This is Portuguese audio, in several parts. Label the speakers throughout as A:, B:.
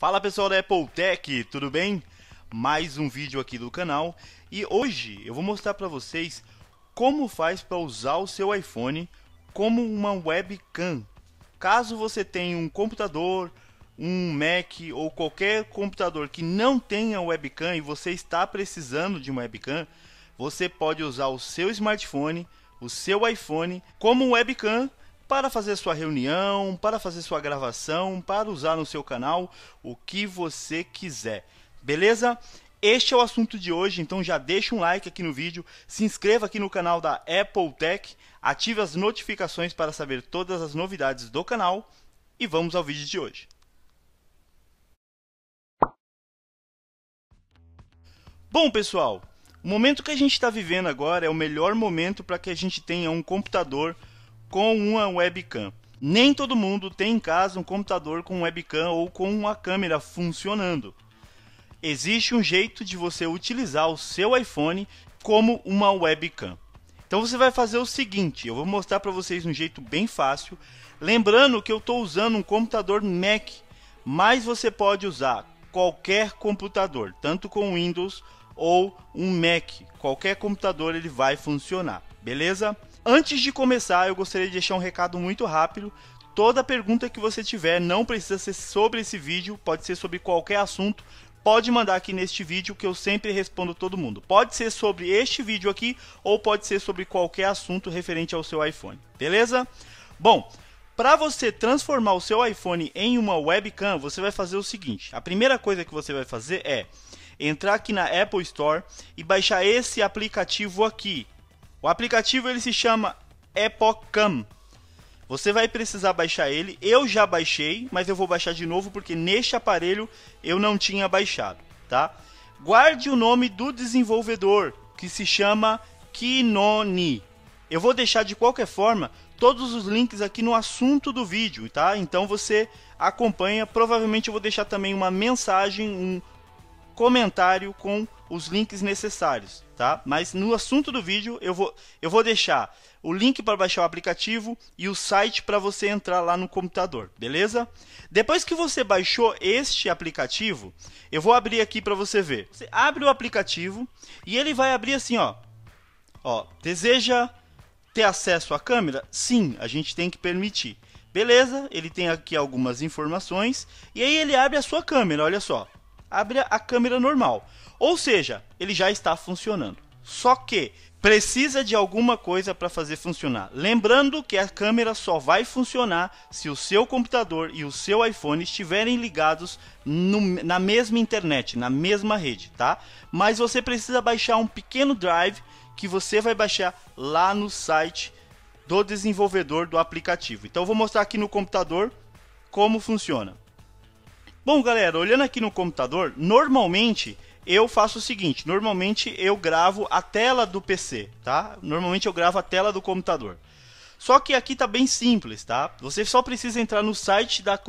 A: Fala pessoal da Apple Tech, tudo bem? Mais um vídeo aqui do canal e hoje eu vou mostrar para vocês como faz para usar o seu iPhone como uma webcam. Caso você tenha um computador, um Mac ou qualquer computador que não tenha webcam e você está precisando de uma webcam, você pode usar o seu smartphone, o seu iPhone como webcam para fazer sua reunião, para fazer sua gravação, para usar no seu canal, o que você quiser. Beleza? Este é o assunto de hoje, então já deixa um like aqui no vídeo, se inscreva aqui no canal da Apple Tech, ative as notificações para saber todas as novidades do canal e vamos ao vídeo de hoje. Bom pessoal, o momento que a gente está vivendo agora é o melhor momento para que a gente tenha um computador com uma webcam. Nem todo mundo tem em casa um computador com webcam ou com uma câmera funcionando. Existe um jeito de você utilizar o seu iPhone como uma webcam. Então você vai fazer o seguinte, eu vou mostrar para vocês um jeito bem fácil. Lembrando que eu estou usando um computador Mac, mas você pode usar qualquer computador, tanto com Windows ou um Mac. Qualquer computador ele vai funcionar, beleza? Antes de começar, eu gostaria de deixar um recado muito rápido. Toda pergunta que você tiver não precisa ser sobre esse vídeo, pode ser sobre qualquer assunto. Pode mandar aqui neste vídeo que eu sempre respondo todo mundo. Pode ser sobre este vídeo aqui ou pode ser sobre qualquer assunto referente ao seu iPhone, beleza? Bom, para você transformar o seu iPhone em uma webcam, você vai fazer o seguinte. A primeira coisa que você vai fazer é entrar aqui na Apple Store e baixar esse aplicativo aqui. O aplicativo ele se chama Epocam. Você vai precisar baixar ele. Eu já baixei, mas eu vou baixar de novo porque neste aparelho eu não tinha baixado, tá? Guarde o nome do desenvolvedor, que se chama Kinooni. Eu vou deixar de qualquer forma todos os links aqui no assunto do vídeo, tá? Então você acompanha. Provavelmente eu vou deixar também uma mensagem, um comentário com os links necessários, tá? Mas no assunto do vídeo eu vou deixar o link para baixar o aplicativo e o site para você entrar lá no computador, beleza? Depois que você baixou este aplicativo, eu vou abrir aqui para você ver. Você abre o aplicativo e ele vai abrir assim, ó. Deseja ter acesso à câmera? Sim, a gente tem que permitir. Beleza? Ele tem aqui algumas informações e aí ele abre a sua câmera, olha só. Abre a câmera normal, ou seja, ele já está funcionando. Só que precisa de alguma coisa para fazer funcionar. Lembrando que a câmera só vai funcionar se o seu computador e o seu iPhone estiverem ligados na mesma internet, na mesma rede, tá? Mas você precisa baixar um pequeno drive que você vai baixar lá no site do desenvolvedor do aplicativo. Então eu vou mostrar aqui no computador como funciona. Bom galera, olhando aqui no computador, normalmente eu faço o seguinte, normalmente eu gravo a tela do PC, tá? Normalmente eu gravo a tela do computador. Só que aqui tá bem simples, tá? Você só precisa entrar no site da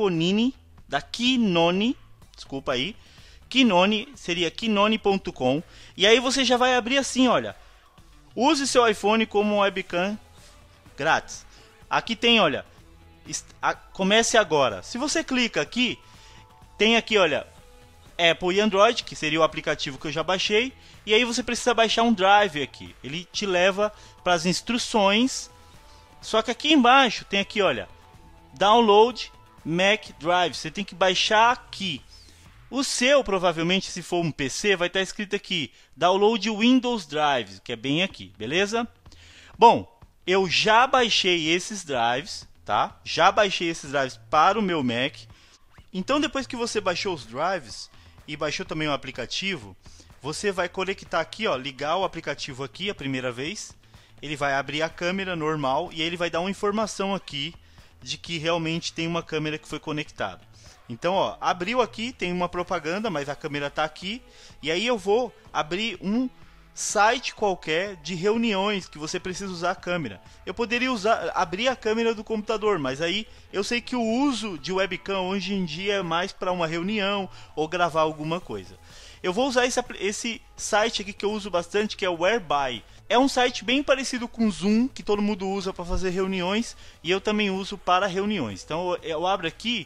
A: Kinooni, desculpa aí, Kinooni, seria kinooni.com, e aí você já vai abrir assim, olha, use seu iPhone como webcam grátis. Aqui tem, olha, comece agora. Se você clica aqui, tem aqui, olha, Apple e Android, que seria o aplicativo que eu já baixei. E aí você precisa baixar um drive aqui. Ele te leva para as instruções. Só que aqui embaixo tem aqui, olha, Download Mac Drive. Você tem que baixar aqui. O seu, provavelmente, se for um PC, vai estar escrito aqui Download Windows Drive, que é bem aqui, beleza? Bom, eu já baixei esses drives, tá? Já baixei esses drives para o meu Mac. Então depois que você baixou os drives e baixou também o aplicativo, você vai conectar aqui, ó, ligar o aplicativo aqui a primeira vez. Ele vai abrir a câmera normal e ele vai dar uma informação aqui de que realmente tem uma câmera que foi conectada. Então, ó, abriu aqui, tem uma propaganda, mas a câmera está aqui. E aí eu vou abrir um site qualquer de reuniões que você precisa usar a câmera. Eu poderia abrir a câmera do computador, mas aí eu sei que o uso de webcam hoje em dia é mais para uma reunião ou gravar alguma coisa. Eu vou usar esse site aqui que eu uso bastante, que é o Whereby. É um site bem parecido com o Zoom, que todo mundo usa para fazer reuniões, e eu também uso para reuniões. Então eu abro aqui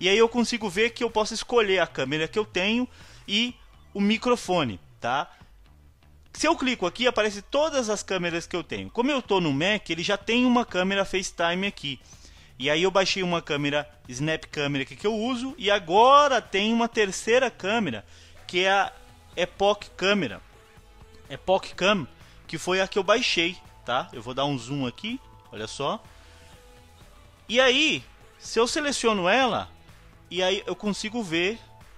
A: e aí eu consigo ver que eu posso escolher a câmera que eu tenho e o microfone, tá? Se eu clico aqui, aparece todas as câmeras que eu tenho. Como eu estou no Mac, ele já tem uma câmera FaceTime aqui. E aí eu baixei uma câmera Snap Camera que eu uso, e agora tem uma terceira câmera, que é a Epoch Camera. Epoch Cam, que foi a que eu baixei, tá? Eu vou dar um zoom aqui, olha só. E aí, se eu seleciono ela, e aí eu consigo ver,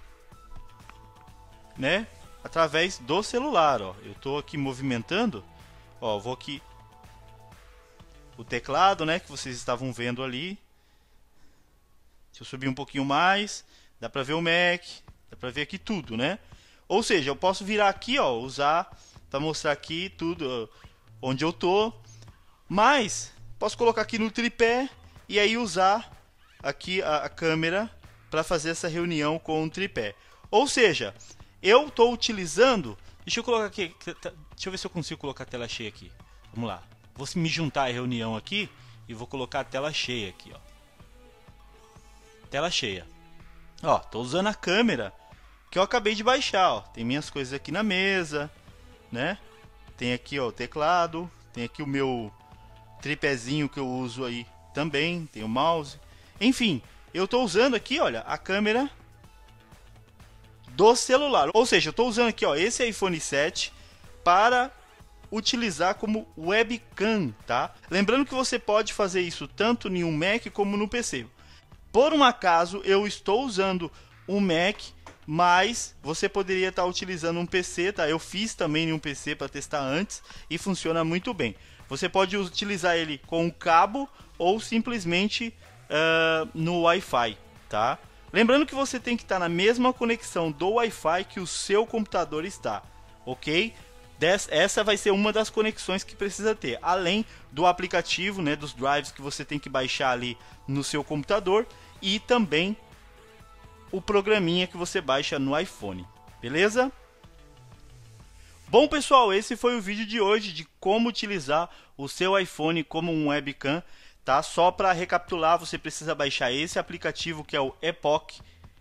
A: né, através do celular, ó. Eu tô aqui movimentando, ó, vou aqui o teclado, né, que vocês estavam vendo ali. Se eu subir um pouquinho mais, dá pra ver o Mac, dá pra ver aqui tudo, né? Ou seja, eu posso virar aqui, ó, usar para mostrar aqui tudo onde eu tô, mas posso colocar aqui no tripé e aí usar aqui a câmera para fazer essa reunião com o tripé. Ou seja, eu estou utilizando, deixa eu colocar aqui, deixa eu ver se eu consigo colocar a tela cheia aqui. Vamos lá, vou me juntar à reunião aqui e vou colocar a tela cheia aqui, ó. Tela cheia. Ó, tô usando a câmera que eu acabei de baixar, ó. Tem minhas coisas aqui na mesa, né? Tem aqui, ó, o teclado, tem aqui o meu tripézinho que eu uso aí também, tem o mouse. Enfim, eu tô usando aqui, olha, a câmera do celular. Ou seja, eu tô usando aqui, ó, esse iPhone 7 para utilizar como webcam, tá? Lembrando que você pode fazer isso tanto em um Mac como no PC. Por um acaso, eu estou usando um Mac, mas você poderia estar utilizando um PC, tá? Eu fiz também em um PC para testar antes e funciona muito bem. Você pode utilizar ele com um cabo ou simplesmente no Wi-Fi, tá? Lembrando que você tem que estar na mesma conexão do Wi-Fi que o seu computador está, ok? Essa vai ser uma das conexões que precisa ter, além do aplicativo, né, dos drives que você tem que baixar ali no seu computador, e também o programinha que você baixa no iPhone, beleza? Bom pessoal, esse foi o vídeo de hoje de como utilizar o seu iPhone como um webcam, tá? Só para recapitular, você precisa baixar esse aplicativo que é o Epoch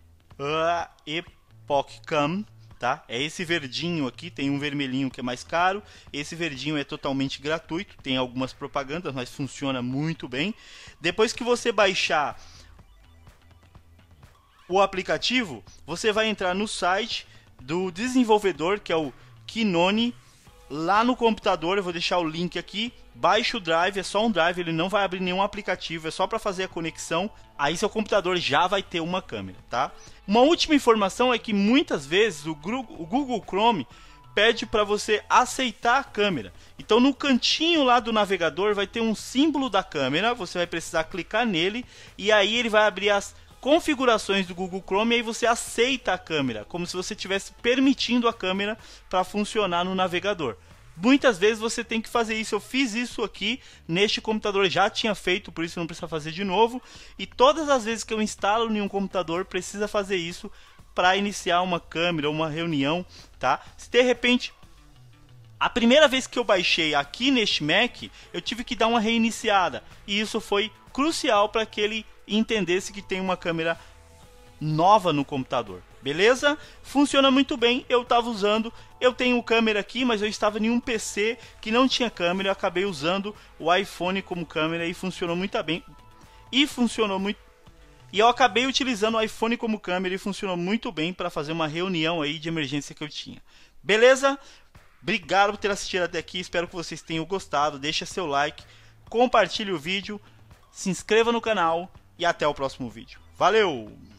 A: Cam, tá? É esse verdinho aqui, tem um vermelhinho que é mais caro, esse verdinho é totalmente gratuito, tem algumas propagandas, mas funciona muito bem. Depois que você baixar o aplicativo, você vai entrar no site do desenvolvedor, que é o Kinone, lá no computador. Eu vou deixar o link aqui, baixa o drive, é só um drive, ele não vai abrir nenhum aplicativo, é só para fazer a conexão, aí seu computador já vai ter uma câmera, tá? Uma última informação é que muitas vezes o Google Chrome pede para você aceitar a câmera. Então no cantinho lá do navegador vai ter um símbolo da câmera, você vai precisar clicar nele e aí ele vai abrir as configurações do Google Chrome e aí você aceita a câmera, como se você estivesse permitindo a câmera para funcionar no navegador. Muitas vezes você tem que fazer isso, eu fiz isso aqui neste computador, já tinha feito, por isso não precisa fazer de novo. E todas as vezes que eu instalo em um computador, precisa fazer isso para iniciar uma câmera ou uma reunião, tá? Se de repente, a primeira vez que eu baixei aqui neste Mac, eu tive que dar uma reiniciada. E isso foi crucial para que ele entendesse que tem uma câmera nova no computador, beleza? Funciona muito bem, eu estava usando, eu tenho câmera aqui, mas eu estava em um PC que não tinha câmera, eu acabei usando o iPhone como câmera e funcionou muito bem. E eu acabei utilizando o iPhone como câmera e funcionou muito bem para fazer uma reunião aí de emergência que eu tinha. Beleza? Obrigado por ter assistido até aqui, espero que vocês tenham gostado, deixa seu like, compartilhe o vídeo, se inscreva no canal e até o próximo vídeo. Valeu!